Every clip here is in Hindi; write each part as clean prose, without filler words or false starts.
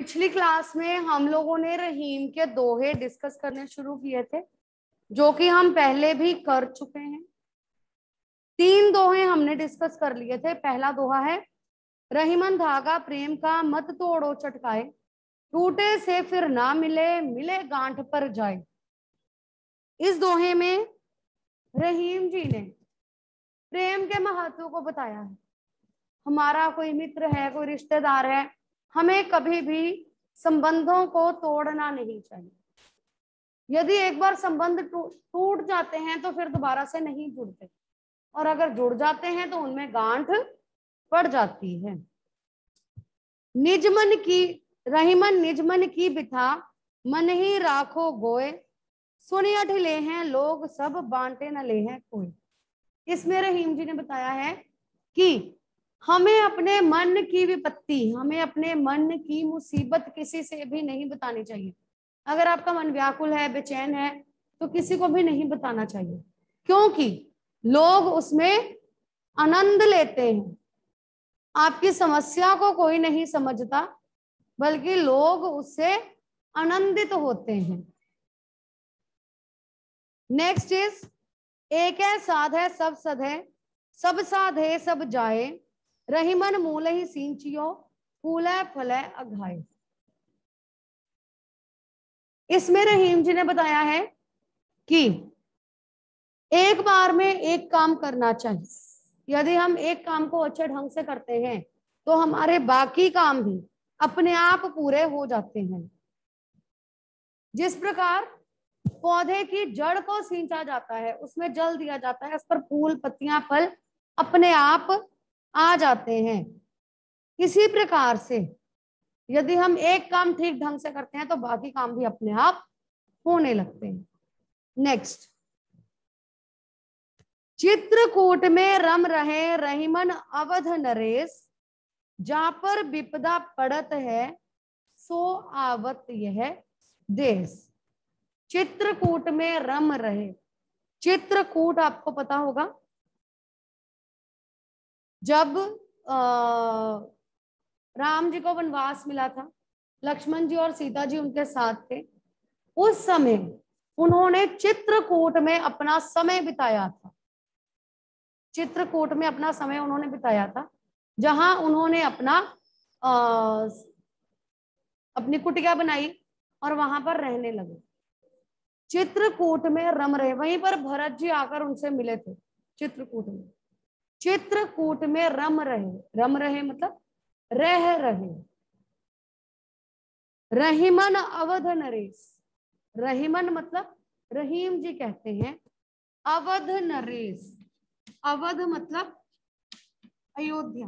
पिछली क्लास में हम लोगों ने रहीम के दोहे डिस्कस करने शुरू किए थे, जो कि हम पहले भी कर चुके हैं। 3 दोहे हमने डिस्कस कर लिए थे। पहला दोहा है, रहीमन धागा प्रेम का मत तोड़ो चटकाए, टूटे से फिर ना मिले, मिले गांठ पर जाए। इस दोहे में रहीम जी ने प्रेम के महत्व को बताया है। हमारा कोई मित्र है, कोई रिश्तेदार है, हमें कभी भी संबंधों को तोड़ना नहीं चाहिए। यदि एक बार संबंध टूट जाते हैं तो फिर दोबारा से नहीं जुड़ते, और अगर जुड़ जाते हैं तो उनमें गांठ पड़ जाती है। निजमन की रहीमन निजमन की बिथा, मन ही राखो गोए, सुनियठ ले हैं लोग सब बांटे न ले हैं कोई। इसमें रहीम जी ने बताया है कि हमें अपने मन की विपत्ति, हमें अपने मन की मुसीबत किसी से भी नहीं बतानी चाहिए। अगर आपका मन व्याकुल है, बेचैन है, तो किसी को भी नहीं बताना चाहिए, क्योंकि लोग उसमें आनंद लेते हैं। आपकी समस्या को कोई नहीं समझता, बल्कि लोग उससे आनंदित होते हैं। नेक्स्ट इज, एक है साध है सब सद है, सब साधे सब जाए, रहीमन मूल ही सींचियो, फूल फल अघाए। इसमें रहीम जी ने बताया है कि एक बार में एक काम करना चाहिए। यदि हम एक काम को अच्छे ढंग से करते हैं तो हमारे बाकी काम भी अपने आप पूरे हो जाते हैं। जिस प्रकार पौधे की जड़ को सींचा जाता है, उसमें जल दिया जाता है, उस पर फूल पत्तियां फल अपने आप आ जाते हैं। इसी प्रकार से यदि हम एक काम ठीक ढंग से करते हैं तो बाकी काम भी अपने आप होने लगते हैं। नेक्स्ट, चित्रकूट में रम रहे रहीमन अवध नरेश, जा पर विपदा पड़त है सो आवत यह देश। चित्रकूट में रम रहे। चित्रकूट आपको पता होगा, जब राम जी को वनवास मिला था, लक्ष्मण जी और सीता जी उनके साथ थे, उस समय उन्होंने चित्रकूट में अपना समय बिताया था। चित्रकूट में अपना समय उन्होंने बिताया था, जहां उन्होंने अपनी कुटिया बनाई और वहां पर रहने लगे। चित्रकूट में रम रहे, वहीं पर भरत जी आकर उनसे मिले थे चित्रकूट में। चित्रकूट में रम रहे, रम रहे मतलब रह रहे। रहीमन अवध नरेश, रहीमन मतलब रहीम जी कहते हैं, अवध नरेश, अवध मतलब अयोध्या,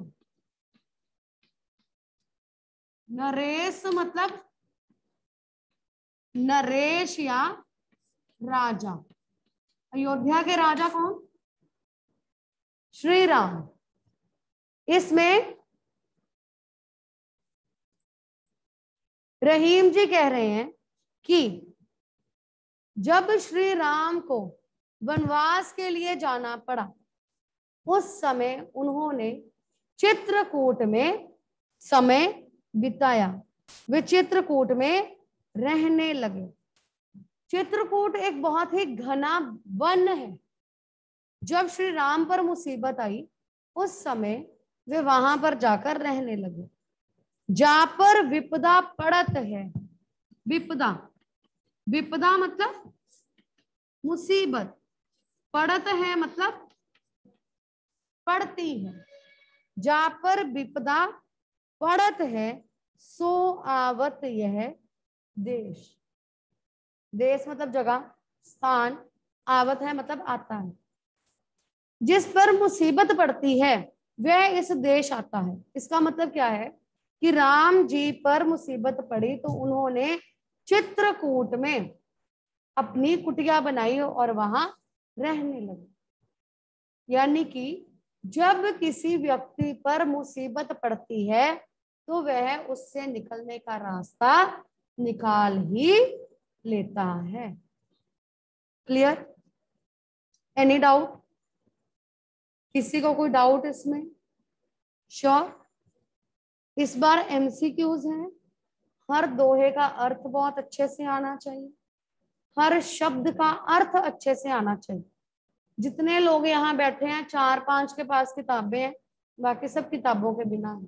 नरेश मतलब नरेश या राजा। अयोध्या के राजा कौन? श्री राम। इसमें रहीम जी कह रहे हैं कि जब श्री राम को वनवास के लिए जाना पड़ा, उस समय उन्होंने चित्रकूट में समय बिताया, वे चित्रकूट में रहने लगे। चित्रकूट एक बहुत ही घना वन है। जब श्री राम पर मुसीबत आई, उस समय वे वहां पर जाकर रहने लगे। जा पर विपदा पड़त है, विपदा, विपदा मतलब मुसीबत, पड़त है मतलब पड़ती है। जा पर विपदा पड़त है सो आवत यह देश। देश मतलब जगह, स्थान, आवत है मतलब आता है। जिस पर मुसीबत पड़ती है वह इस देश आता है। इसका मतलब क्या है कि राम जी पर मुसीबत पड़ी तो उन्होंने चित्रकूट में अपनी कुटिया बनाई और वहां रहने लगे। यानी कि जब किसी व्यक्ति पर मुसीबत पड़ती है तो वह उससे निकलने का रास्ता निकाल ही लेता है। क्लियर? Any doubt? किसी को कोई डाउट इसमें? श्योर? इस बार एमसीक्यूज हैं, हर दोहे का अर्थ बहुत अच्छे से आना चाहिए, हर शब्द का अर्थ अच्छे से आना चाहिए। जितने लोग यहाँ बैठे हैं 4-5 के पास किताबें हैं, बाकी सब किताबों के बिना है।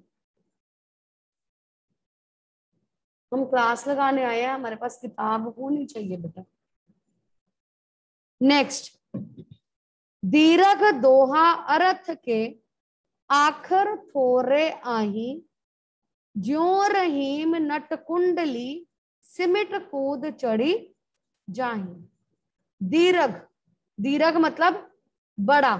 हम क्लास लगाने आए हैं, हमारे पास किताब होनी चाहिए बेटा। नेक्स्ट, दीर्घ दोहा अर्थ के आखर थोरे आही, ज्यों रहीम नट कुंडली सिमट कूद चढ़ी जाही। दीर्घ, दीर्घ मतलब बड़ा,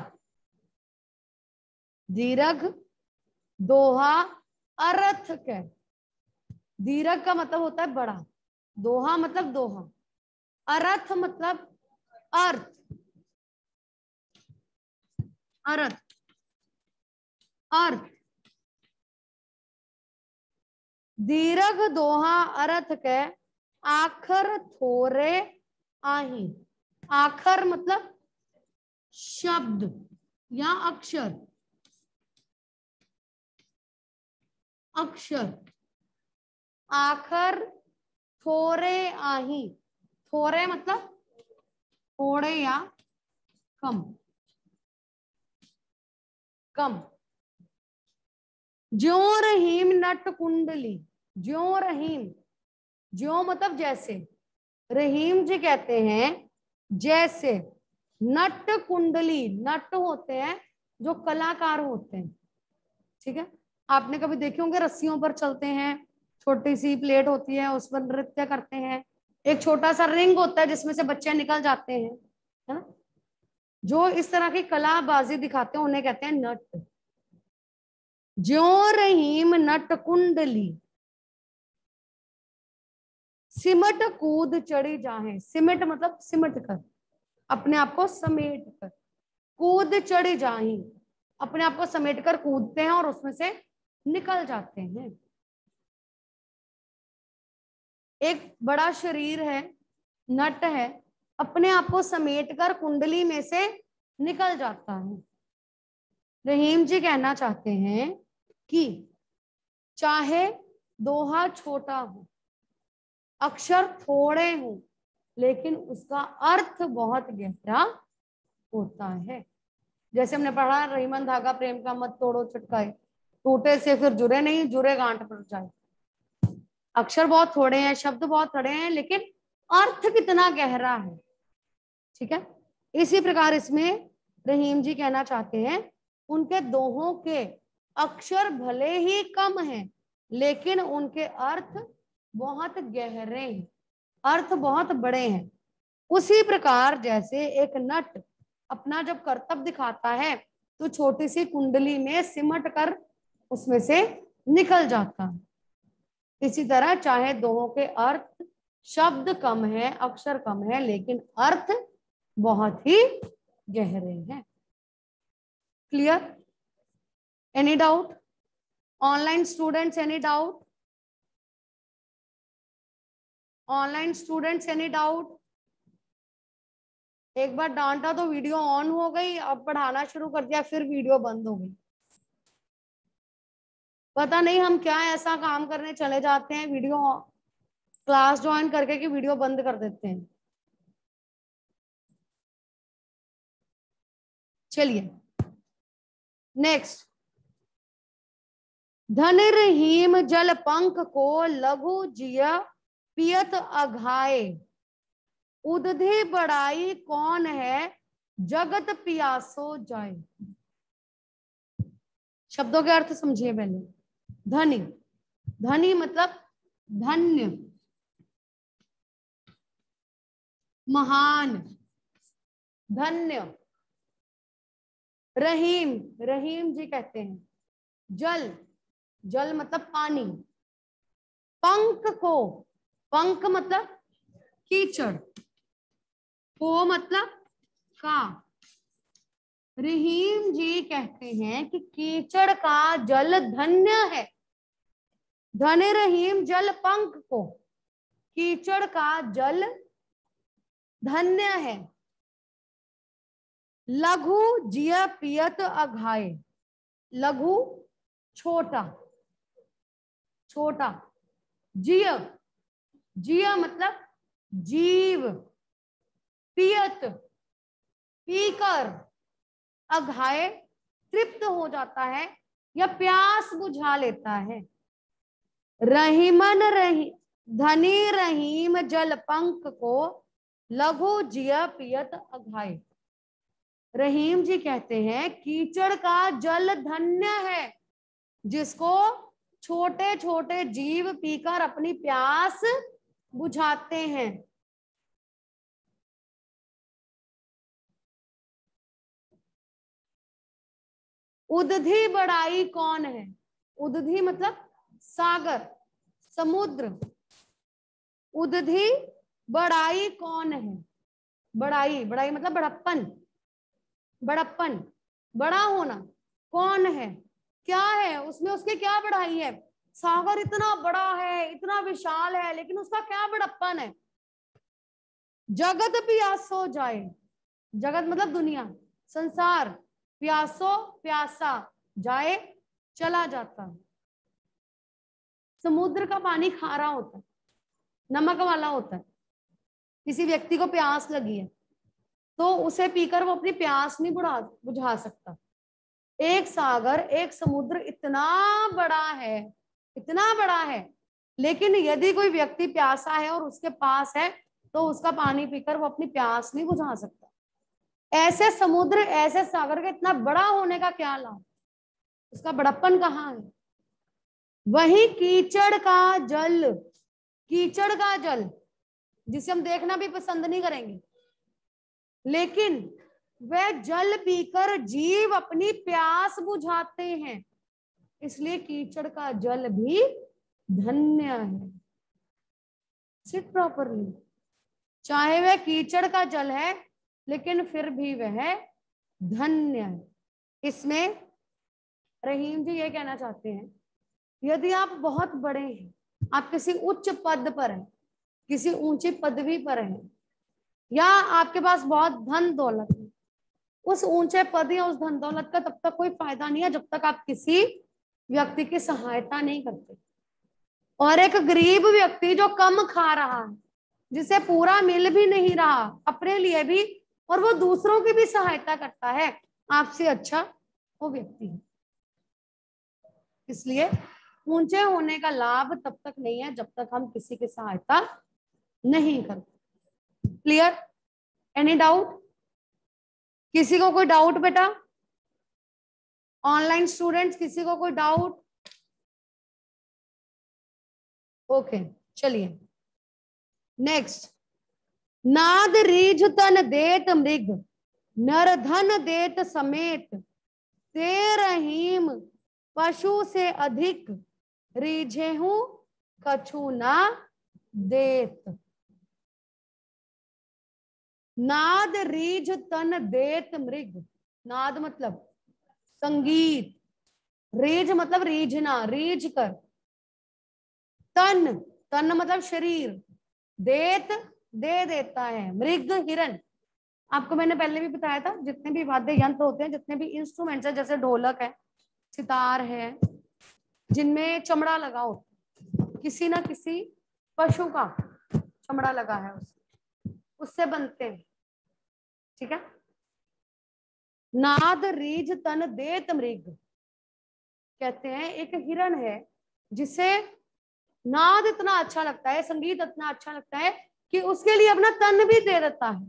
दीर्घ दोहा अर्थ के, दीर्घ का मतलब होता है बड़ा, दोहा मतलब दोहा, अर्थ मतलब अर्थ, अर्थ, अर्थ। दीर्घ दोहा अर्थ के आखर थोरे आही, आखर मतलब शब्द या अक्षर, अक्षर, आखर थोरे आही, थोरे मतलब थोड़े या कम, कम। ज्यों रहीम नट कुंडली, ज्यों रहीम, ज्यों मतलब जैसे, रहीम जी कहते हैं जैसे, नट कुंडली, नट होते हैं जो कलाकार होते हैं, ठीक है। आपने कभी देखे होंगे रस्सियों पर चलते हैं, छोटी सी प्लेट होती है उस पर नृत्य करते हैं, एक छोटा सा रिंग होता है जिसमें से बच्चे निकल जाते हैं, है ना। जो इस तरह की कलाबाजी दिखाते हैं उन्हें कहते हैं नट। ज्यों रहीम नट कुंडली सिमट कूद चढ़ी जाहे, सिमट मतलब सिमट कर, अपने आप को समेट कर, कूद चढ़ी जाही, अपने आप को समेट कर कूदते हैं और उसमें से निकल जाते हैं। एक बड़ा शरीर है, नट है, अपने आप को समेट कर कुंडली में से निकल जाता है। रहीम जी कहना चाहते हैं कि चाहे दोहा छोटा हो, अक्षर थोड़े हो, लेकिन उसका अर्थ बहुत गहरा होता है। जैसे हमने पढ़ा, रहीमन धागा प्रेम का मत तोड़ो चटकाए, टूटे से फिर जुड़े नहीं, जुड़े गांठ पर जाए। अक्षर बहुत थोड़े हैं, शब्द बहुत थोड़े हैं, लेकिन अर्थ कितना गहरा है, ठीक है। इसी प्रकार इसमें रहीम जी कहना चाहते हैं उनके दोहों के अक्षर भले ही कम हैं, लेकिन उनके अर्थ बहुत गहरे हैं, अर्थ बहुत बड़े हैं। उसी प्रकार जैसे एक नट अपना जब कर्तव्य दिखाता है तो छोटी सी कुंडली में सिमट कर उसमें से निकल जाता है। इसी तरह चाहे दोहों के अर्थ, शब्द कम है, अक्षर कम है, लेकिन अर्थ बहुत ही गहरे हैं। Clear? Any doubt? Online students any doubt? Online students any doubt? एक बार डांटा तो वीडियो ऑन हो गई, अब पढ़ाना शुरू कर दिया फिर वीडियो बंद हो गई। पता नहीं हम क्या ऐसा काम करने चले जाते हैं, वीडियो क्लास ज्वाइन करके कि वीडियो बंद कर देते हैं। चलिए नेक्स्ट, धन रहीम जल पंख को लघु जिया पियत अघाए, उदधि बड़ाई कौन है जगत पियासो जाए। शब्दों के अर्थ समझिए पहले। धनी, धनी मतलब धन्य, महान, धन्य। रहीम, रहीम जी कहते हैं जल, जल मतलब पानी। पंख को, पंख मतलब कीचड़, को मतलब का। रहीम जी कहते हैं कि कीचड़ का जल धन्य है। धन रहीम जल पंख को, कीचड़ का जल धन्य है। लघु जिया पियत अघाए, लघु छोटा, छोटा जिय, जिय मतलब जीव, पियत पीकर, अघाय तृप्त हो जाता है या प्यास बुझा लेता है। रहीमन रही धनी रहीम जल पंख को लघु जिय पियत अघाय। रहीम जी कहते हैं कीचड़ का जल धन्य है जिसको छोटे छोटे जीव पीकर अपनी प्यास बुझाते हैं। उदधि बड़ाई कौन है? उदधि मतलब सागर, समुद्र। उदधि बड़ाई कौन है? बड़ाई, बड़ाई मतलब बड़प्पन, बड़प्पन, बड़ा होना। कौन है? क्या है उसमें? उसकी क्या बड़ाई है? सागर इतना बड़ा है, इतना विशाल है, लेकिन उसका क्या बड़प्पन है? जगत प्यासो जाए, जगत मतलब दुनिया, संसार, प्यासो प्यासा, जाए चला जाता। समुद्र का पानी खारा होता है, नमक वाला होता है। किसी व्यक्ति को प्यास लगी है तो उसे पीकर वो अपनी प्यास नहीं बुझा सकता। एक सागर, एक समुद्र इतना बड़ा है, इतना बड़ा है, लेकिन यदि कोई व्यक्ति प्यासा है और उसके पास है तो उसका पानी पीकर वो अपनी प्यास नहीं बुझा सकता। ऐसे समुद्र, ऐसे सागर के इतना बड़ा होने का क्या लाभ? उसका बड़प्पन कहाँ है? वही कीचड़ का जल, कीचड़ का जल जिसे हम देखना भी पसंद नहीं करेंगे, लेकिन वह जल पीकर जीव अपनी प्यास बुझाते हैं, इसलिए कीचड़ का जल भी धन्य है। Sit properly. चाहे वह कीचड़ का जल है लेकिन फिर भी वह धन्य है। इसमें रहीम जी ये कहना चाहते हैं यदि आप बहुत बड़े हैं, आप किसी उच्च पद पर हैं, किसी ऊंची पदवी पर हैं, या आपके पास बहुत धन दौलत है, उस ऊंचे पद या उस धन दौलत का तब तक कोई फायदा नहीं है जब तक आप किसी व्यक्ति की सहायता नहीं करते। और एक गरीब व्यक्ति जो कम खा रहा है, जिसे पूरा मिल भी नहीं रहा अपने लिए भी, और वो दूसरों की भी सहायता करता है, आपसे अच्छा वो व्यक्ति है। इसलिए ऊंचे होने का लाभ तब तक नहीं है जब तक हम किसी की सहायता नहीं करते। क्लियर? Any doubt? किसी को कोई डाउट बेटा? ऑनलाइन स्टूडेंट्स किसी को कोई डाउट? ओके चलिए नेक्स्ट। नाद रीझ तन देत मृग, नर धन देत समेत, ते रहीम पशु से अधिक, रीझेहू कछु ना देत। नाद रीझ तन देत मृग, नाद मतलब संगीत, रीझ मतलब रीझना, रीझ कर, तन, तन मतलब शरीर, देत दे देता है, मृग हिरन। आपको मैंने पहले भी बताया था जितने भी वाद्य यंत्र होते हैं, जितने भी इंस्ट्रूमेंट्स है, जैसे ढोलक है, सितार है, जिनमें चमड़ा लगा होता है, किसी ना किसी पशु का चमड़ा लगा है उससे बनते हैं। ठीक है? नाद रीझ तन देत मृग कहते हैं एक हिरन है जिसे नाद इतना अच्छा लगता है, संगीत इतना अच्छा लगता है कि उसके लिए अपना तन भी दे देता है।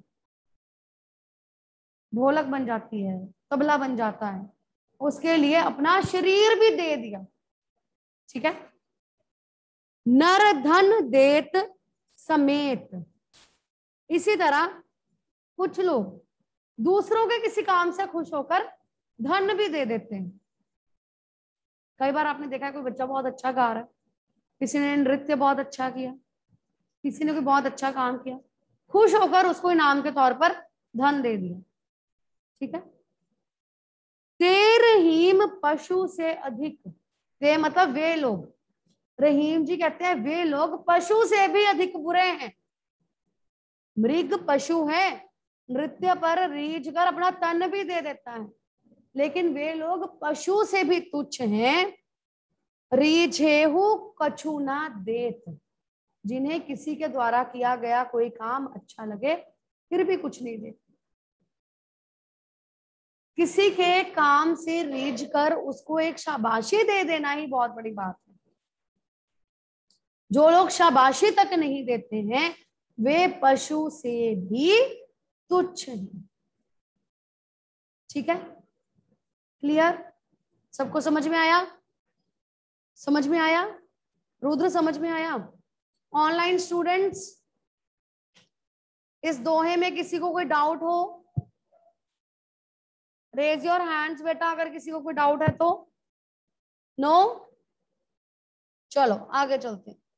ढोलक बन जाती है, तबला बन जाता है, उसके लिए अपना शरीर भी दे दिया। ठीक है? नर धन देत समेत। इसी तरह कुछ लोग दूसरों के किसी काम से खुश होकर धन भी दे देते हैं। कई बार आपने देखा है कोई बच्चा बहुत अच्छा गा रहा है, किसी ने नृत्य बहुत अच्छा किया, किसी ने कोई बहुत अच्छा काम किया, खुश होकर उसको इनाम के तौर पर धन दे दिया। ठीक है? ते रहीम पशु से अधिक, ते मतलब वे लोग, रहीम जी कहते हैं वे लोग पशु से भी अधिक बुरे हैं। मृग पशु है, नृत्य पर रीझ कर अपना तन भी दे देता है, लेकिन वे लोग पशु से भी तुच्छ हैं रीझेहू कछु ना देत, जिन्हें किसी के द्वारा किया गया कोई काम अच्छा लगे फिर भी कुछ नहीं देते। किसी के काम से रीझ कर उसको एक शाबाशी दे देना ही बहुत बड़ी बात है। जो लोग शाबाशी तक नहीं देते हैं वे पशु से भी तुच्छ हैं। ठीक है, क्लियर? सबको समझ में आया? समझ में आया? रुद्र समझ में आया? ऑनलाइन स्टूडेंट्स, इस दोहे में किसी को कोई डाउट हो? रेज योर हैंड्स बेटा, अगर किसी को कोई डाउट है तो। नो? चलो आगे चलते हैं।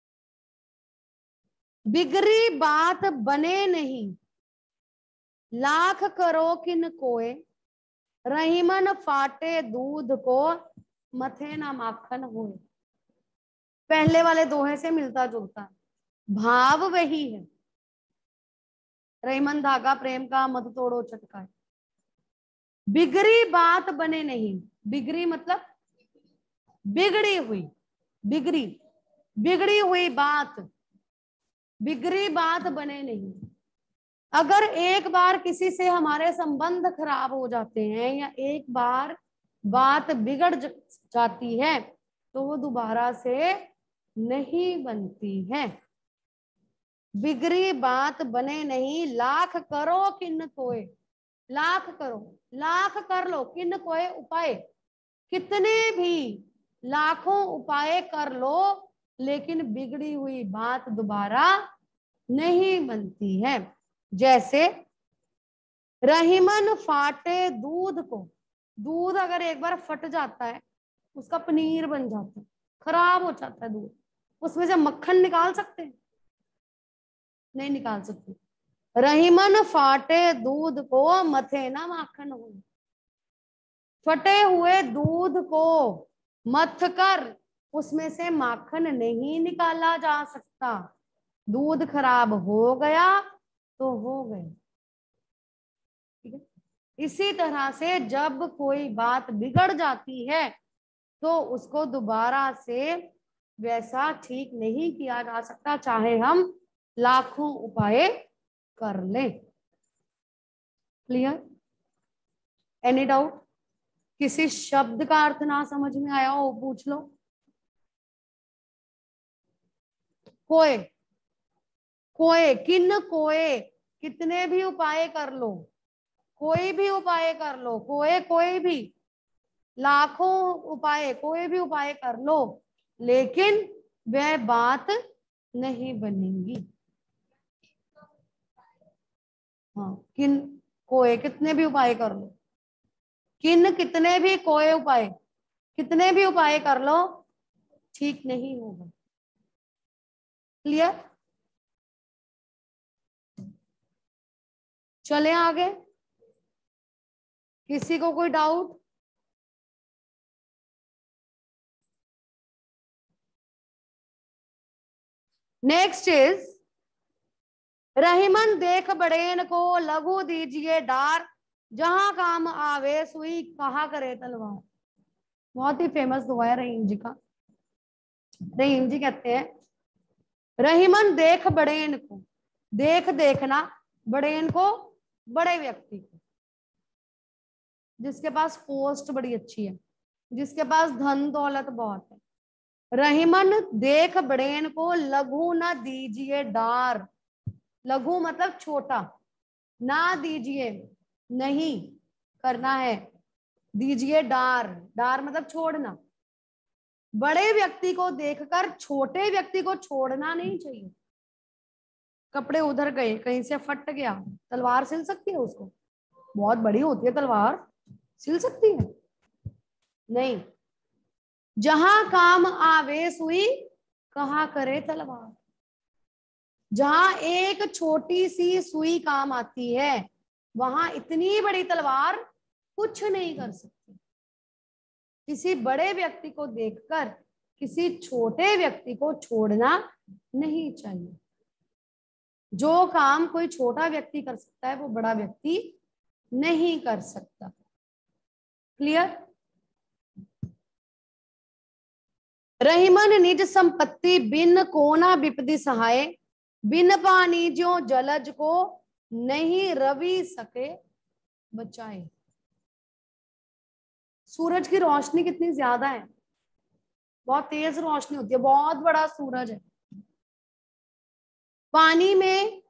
बिगड़ी बात बने नहीं, लाख करो किन कोय, रहीमन फाटे दूध को, मथे ना माखन होए। पहले वाले दोहे से मिलता जुलता है, भाव वही है। रहीमन धागा प्रेम का, मत तोड़ो चटका है। बिगड़ी बात बने नहीं, बिगड़ी मतलब बिगड़ी हुई, बिगड़ी बिगड़ी हुई बात, बिगड़ी बात बने नहीं। अगर एक बार किसी से हमारे संबंध खराब हो जाते हैं या एक बार बात बिगड़ जाती है तो वो दोबारा से नहीं बनती है। बिगड़ी बात बने नहीं, लाख करो किन कोय, लाख करो, लाख कर लो, किन कोय उपाय, कितने भी लाखों उपाय कर लो लेकिन बिगड़ी हुई बात दोबारा नहीं बनती है। जैसे रहीमन फाटे दूध को, दूध अगर एक बार फट जाता है उसका पनीर बन जाता है, खराब हो जाता है दूध, उसमें से मक्खन निकाल सकते हैं? नहीं निकाल सकते। रहीमन फाटे दूध को, मथे ना माखन हो। फटे हुए दूध को मथ कर उसमें से माखन नहीं निकाला जा सकता। दूध खराब हो गया तो हो गया। ठीक है, इसी तरह से जब कोई बात बिगड़ जाती है तो उसको दोबारा से वैसा ठीक नहीं किया जा सकता, चाहे हम लाखों उपाय कर लें। क्लियर? Any doubt? किसी शब्द का अर्थ ना समझ में आया हो पूछ लो। कोय, कोय, किन कोय, कितने भी उपाय कर लो, कोई भी उपाय कर लो, कोई कोई भी, लाखों उपाय, कोई भी उपाय कर लो लेकिन वह बात नहीं बनेगी। हाँ, किन कोय, कितने भी उपाय कर लो, किन कितने भी कोय उपाय, कितने भी उपाय कर लो ठीक नहीं होगा। क्लियर? चले आगे, किसी को कोई डाउट? नेक्स्ट इज रहीमन देख बड़ेन को, लघु दीजिए डार, जहां काम आवे सुई कहा करे तलवार। बहुत ही फेमस दुआ है रहीम जी का। रहीम जी कहते हैं रहीमन देख बड़ेन को, देख देखना, बड़ेन को बड़े व्यक्ति को, जिसके पास पोस्ट बड़ी अच्छी है, जिसके पास धन दौलत बहुत है। रहीमन देख बड़ेन को, लघु ना दीजिए डार, लघु मतलब छोटा, ना दीजिए नहीं करना है, दीजिए डार, डार मतलब छोड़ना। बड़े व्यक्ति को देखकर छोटे व्यक्ति को छोड़ना नहीं चाहिए। कपड़े उधर गए, कहीं से फट गया, तलवार सिल सकती है उसको? बहुत बड़ी होती है तलवार, सिल सकती है? नहीं। जहां काम आवे सुई कहा करे तलवार, जहां एक छोटी सी सुई काम आती है वहां इतनी बड़ी तलवार कुछ नहीं कर सकती। किसी बड़े व्यक्ति को देखकर किसी छोटे व्यक्ति को छोड़ना नहीं चाहिए। जो काम कोई छोटा व्यक्ति कर सकता है वो बड़ा व्यक्ति नहीं कर सकता। क्लियर? रहीमन निज संपत्ति बिन कोना विपदी सहाय, बिन पानी ज्यों जलज को नहीं रवि सके बचाए। सूरज की रोशनी कितनी ज्यादा है, बहुत तेज रोशनी होती है, बहुत बड़ा सूरज है। पानी में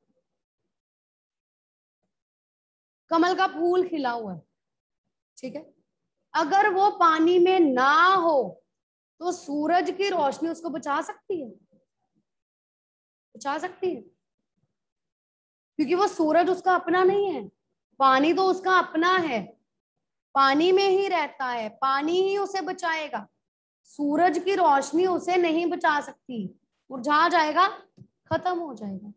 कमल का फूल खिला हुआ है, ठीक है, अगर वो पानी में ना हो तो सूरज की रोशनी उसको बचा सकती है? बचा सकती है? क्योंकि वो सूरज उसका अपना नहीं है, पानी तो उसका अपना है, पानी में ही रहता है, पानी ही उसे बचाएगा। सूरज की रोशनी उसे नहीं बचा सकती, मुरझा जाएगा, खत्म हो जाएगा।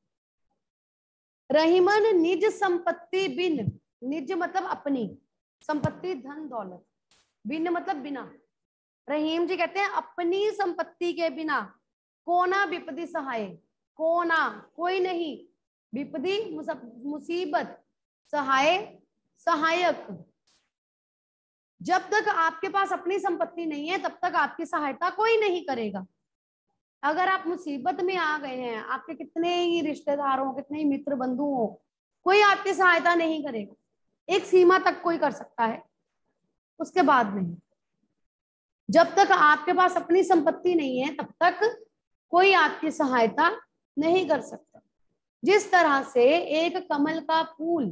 रहीमन निज संपत्ति बिन, निज मतलब अपनी, संपत्ति धन दौलत, बिन मतलब बिना। रहीम जी कहते हैं अपनी संपत्ति के बिना कोना विपदी सहाय, कोना कोई नहीं, विपदी मुसीबत, सहाय सहायक। जब तक आपके पास अपनी संपत्ति नहीं है तब तक आपकी सहायता कोई नहीं करेगा। अगर आप मुसीबत में आ गए हैं, आपके कितने ही रिश्तेदार हो, कितने ही मित्र बंधु हो, कोई आपकी सहायता नहीं करेगा। एक सीमा तक कोई कर सकता है, उसके बाद नहीं। जब तक आपके पास अपनी संपत्ति नहीं है तब तक कोई आपकी सहायता नहीं कर सकता। जिस तरह से एक कमल का फूल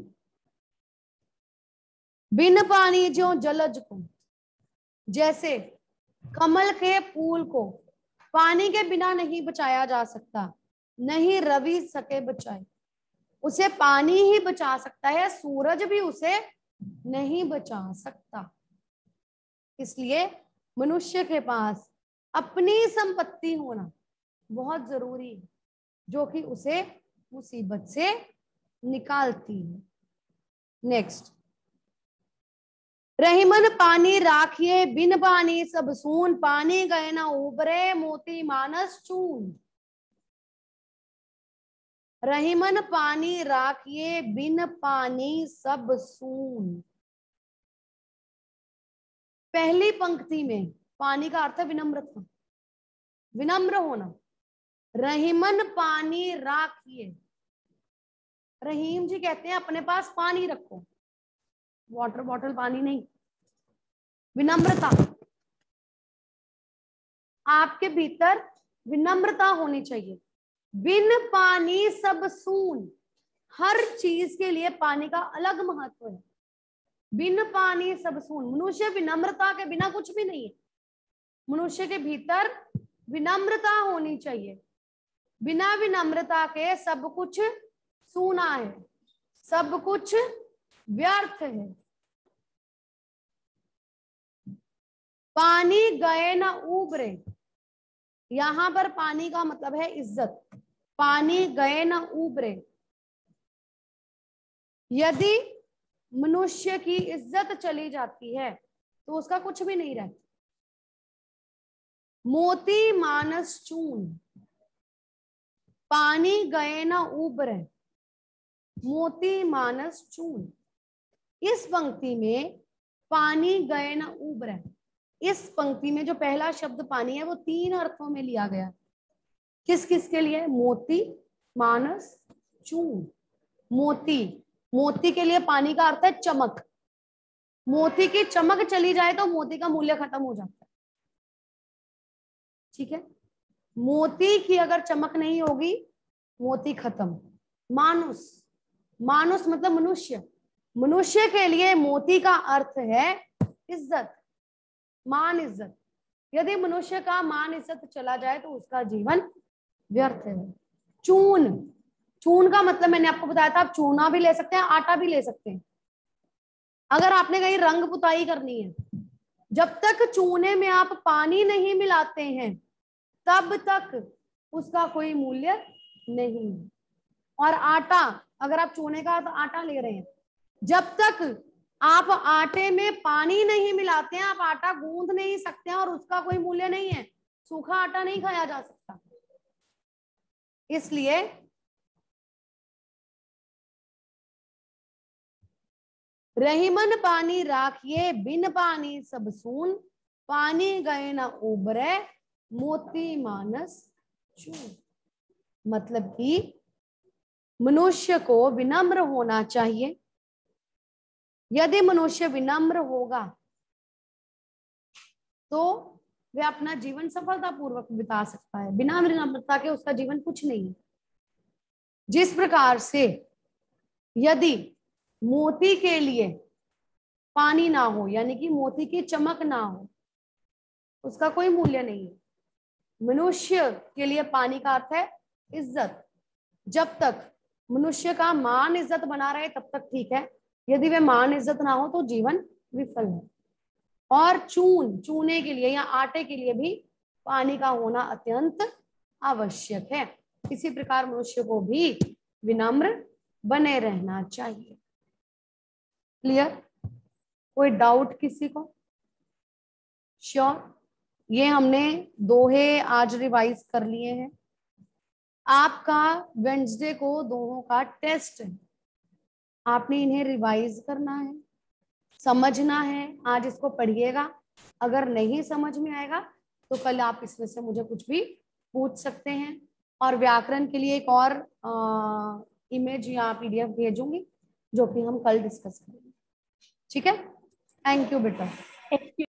बिन पानी ज्यों जलज को, जैसे कमल के फूल को पानी के बिना नहीं बचाया जा सकता, नहीं रवि सके बचाए, उसे पानी ही बचा सकता है, सूरज भी उसे नहीं बचा सकता। इसलिए मनुष्य के पास अपनी संपत्ति होना बहुत जरूरी है, जो कि उसे मुसीबत से निकालती है। नेक्स्ट, रहीमन पानी राखिए बिन पानी सब सून, पानी गए ना उबरे मोती मानस चून। रहीमन पानी राखिए बिन पानी सब सून। पहली पंक्ति में पानी का अर्थ है विनम्रता, विनम्र होना। रहीमन पानी राखिए, रहीम जी कहते हैं अपने पास पानी रखो, वाटर बॉटल पानी नहीं, विनम्रता। आपके भीतर विनम्रता होनी चाहिए। बिन पानी सब सून, हर चीज के लिए पानी का अलग महत्व है। बिन पानी सब सून, मनुष्य विनम्रता के बिना कुछ भी नहीं है। मनुष्य के भीतर विनम्रता होनी चाहिए। बिना विनम्रता के सब कुछ सूना है, सब कुछ व्यर्थ है। पानी गए ना उबरे, यहां पर पानी का मतलब है इज्जत। पानी गए ना उबरे, यदि मनुष्य की इज्जत चली जाती है तो उसका कुछ भी नहीं रहता। मोती मानस चून, पानी गए ना उबरे, मोती मानस चून। इस पंक्ति में पानी गए ना उबरे, इस पंक्ति में जो पहला शब्द पानी है वो 3 अर्थों में लिया गया। किस किस के लिए? मोती मानस चून। मोती, मोती के लिए पानी का अर्थ है चमक। मोती की चमक चली जाए तो मोती का मूल्य खत्म हो जाता है, ठीक है। मोती की अगर चमक नहीं होगी, मोती खत्म। मानुस, मानुस मतलब मनुष्य, मनुष्य के लिए मोती का अर्थ है इज्जत, मान इज्जत। यदि मनुष्य का मान इज्जत चला जाए तो उसका जीवन व्यर्थ है। चून, चून का मतलब मैंने आपको बताया था, आप चूना भी ले सकते हैं, आटा भी ले सकते हैं। अगर आपने कहीं रंग पुताई करनी है, जब तक चूने में आप पानी नहीं मिलाते हैं तब तक उसका कोई मूल्य नहीं है। और आटा, अगर आप चूने का तो आटा ले रहे हैं, जब तक आप आटे में पानी नहीं मिलाते हैं आप आटा गूंद नहीं सकते हैं और उसका कोई मूल्य नहीं है। सूखा आटा नहीं खाया जा सकता। इसलिए रहीमन पानी राखिए बिन पानी सब सून, पानी गए न उबरे मोती मानस चूर। मतलब कि मनुष्य को विनम्र होना चाहिए। यदि मनुष्य विनम्र होगा तो वह अपना जीवन सफलतापूर्वक बिता सकता है। बिना विनम्रता के उसका जीवन कुछ नहीं है। जिस प्रकार से यदि मोती के लिए पानी ना हो, यानी कि मोती की चमक ना हो, उसका कोई मूल्य नहीं है। मनुष्य के लिए पानी का अर्थ है इज्जत। जब तक मनुष्य का मान इज्जत बना रहे तब तक ठीक है, यदि वह मान इज्जत ना हो तो जीवन विफल है। और चूने के लिए या आटे के लिए भी पानी का होना अत्यंत आवश्यक है। इसी प्रकार मनुष्य को भी विनम्र बने रहना चाहिए। क्लियर? कोई डाउट किसी को? श्योर? ये हमने दोहे आज रिवाइज कर लिए हैं। आपका वेडनेसडे को दोहों का टेस्ट है। आपने इन्हें रिवाइज करना है, समझना है। आज इसको पढ़िएगा। अगर नहीं समझ में आएगा तो कल आप इसमें से मुझे कुछ भी पूछ सकते हैं। और व्याकरण के लिए एक और इमेज या पीडीएफ भेजूंगी जो कि हम कल डिस्कस करेंगे। ठीक है? थैंक यू बेटा।